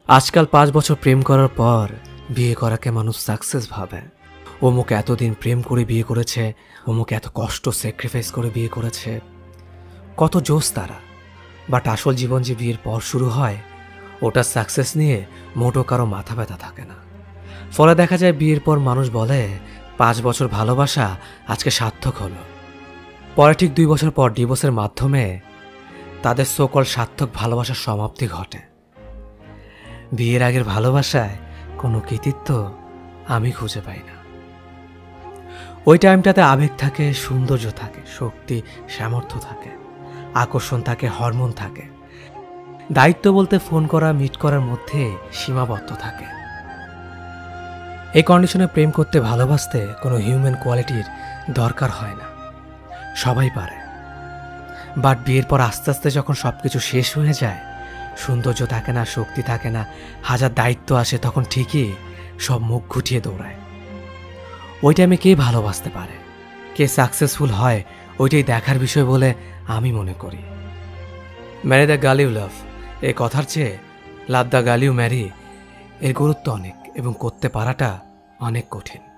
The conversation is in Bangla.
আজকাল ৫ বছর প্রেম করার পর বিয়ে করাকে মানুষ সাকসেস ভাবে। অমুক এতদিন প্রেম করে বিয়ে করেছে, অমুক এত কষ্ট স্যাক্রিফাইস করে বিয়ে করেছে, কত জোশ তারা। বাট আসল জীবন যে বিয়ের পর শুরু হয়, ওটা সাকসেস নিয়ে মোটো কারো মাথা ব্যথা থাকে না। ফলে দেখা যায় বিয়ের পর মানুষ বলে ৫ বছর ভালোবাসা আজকে সার্থক হলো। পরে ঠিক ২ বছর পর ডিভোর্সের মাধ্যমে তাদের সকল সার্থক ভালোবাসার সমাপ্তি ঘটে। বিয়ের আগের ভালোবাসায় কোনো কৃতিত্ব আমি খুঁজে পাই না। ওই টাইমটাতে আবেগ থাকে, সৌন্দর্য থাকে, শক্তি সামর্থ্য থাকে, আকর্ষণ থাকে, হরমোন থাকে। দায়িত্ব বলতে ফোন করা, মিট করার মধ্যে সীমাবদ্ধ থাকে। এই কন্ডিশনে প্রেম করতে, ভালোবাসতে কোনো হিউম্যান কোয়ালিটির দরকার হয় না, সবাই পারে। বাট বিয়ের পর আস্তে আস্তে যখন সবকিছু শেষ হয়ে যায়, সৌন্দর্য থাকে না, শক্তি থাকে না, হাজার দায়িত্ব আসে, তখন ঠিকই সব মুখ ঘুটিয়ে দৌড়ায়। ওই টাইমে কে ভালোবাসতে পারে, কে সাকসেসফুল হয়, ওইটাই দেখার বিষয় বলে আমি মনে করি। Marry the girl you love এই কথার চেয়ে love the girl you marry এর গুরুত্ব অনেক, এবং করতে পারাটা অনেক কঠিন।